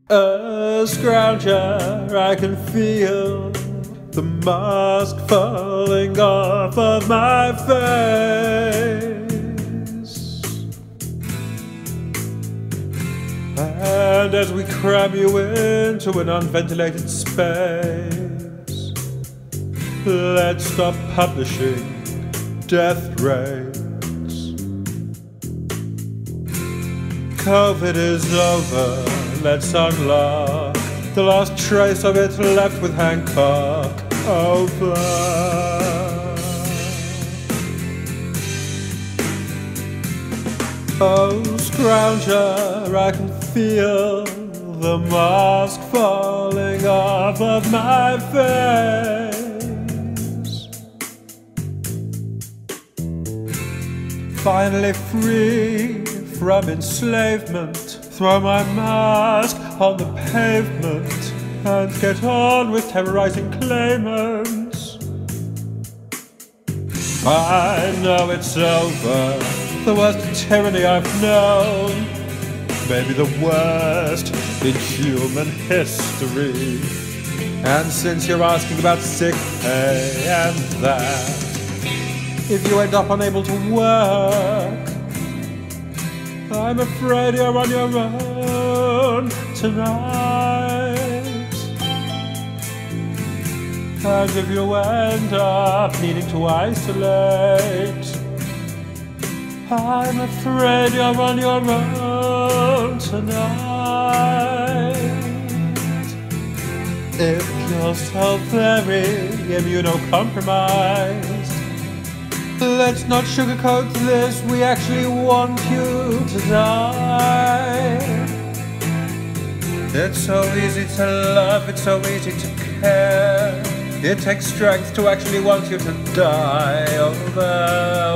A scrounger, I can feel the mask falling off of my face. And as we cram you into an unventilated space, let's stop publishing death rates. COVID is over, let's unlock the last trace of it left with Hancock. Over. Oh, scrounger, I can feel the mask falling off of my face. Finally free from enslavement, throw my mask on the pavement and get on with terrorizing claimants. I know it's over, the worst tyranny I've known, maybe the worst in human history. And since you're asking about sick pay and that, if you end up unable to work, I'm afraid you're on your own tonight. And if you end up needing to isolate, I'm afraid you're on your own tonight. If you're so very immunocompromised, let's not sugarcoat this, we actually want you to die. It's so easy to love, it's so easy to care. It takes strength to actually want you to die. Over.